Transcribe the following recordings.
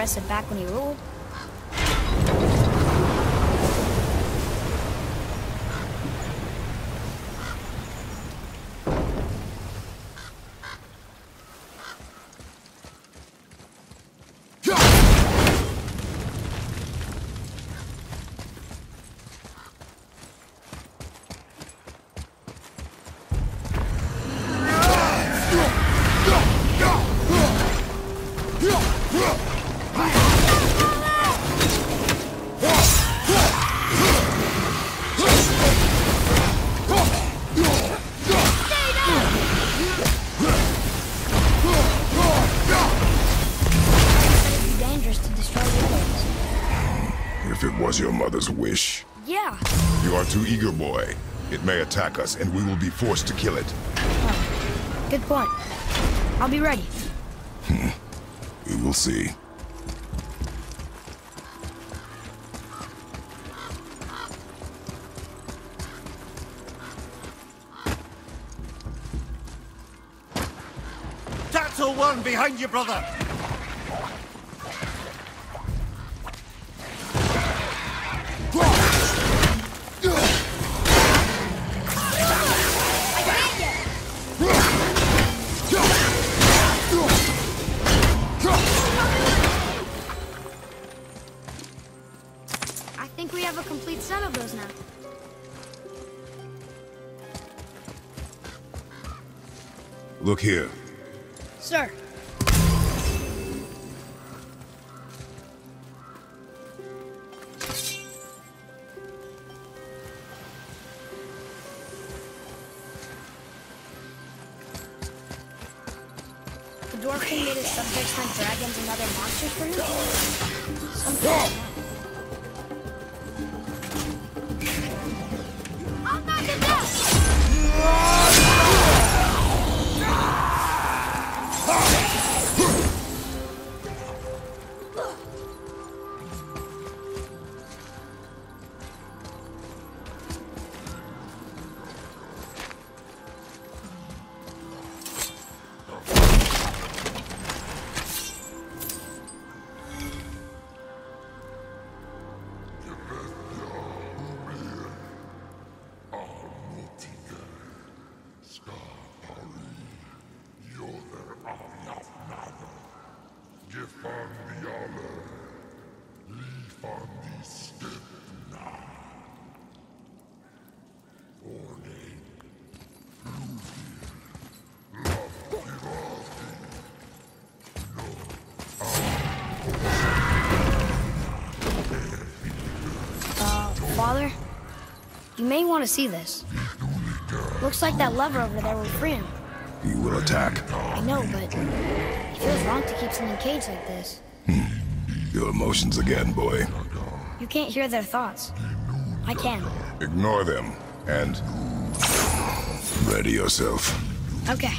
aggressive back when he ruled. If it was your mother's wish. Yeah. You are too eager, boy. It may attack us, and we will be forced to kill it. Oh, good point. I'll be ready. We will see. Tatzel 1 behind you, brother! I think we have a complete set of those now. Look here. Sir. The Dwarf King made his subjects hunt dragons and other monsters for him? Something like that. I'll knock him down! Father, you may want to see this. Looks like that lever over there will free him. He will attack. I know, but it feels wrong to keep something caged like this. Your emotions again, boy. You can't hear their thoughts. I can. Ignore them, and ready yourself. Okay.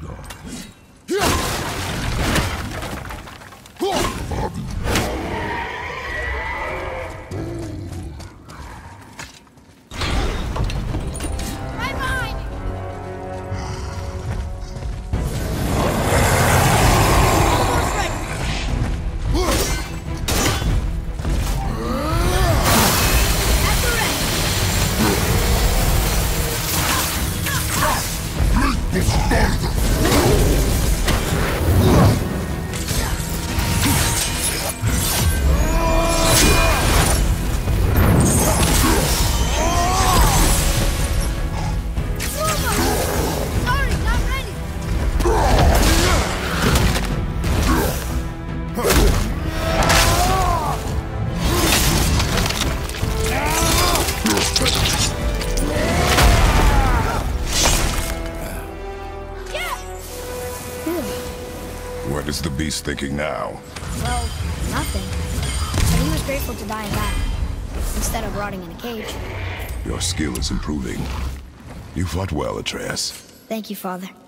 What is the beast thinking now? Well, nothing. But he was grateful to die in battle, instead of rotting in a cage. Your skill is improving. You fought well, Atreus. Thank you, Father.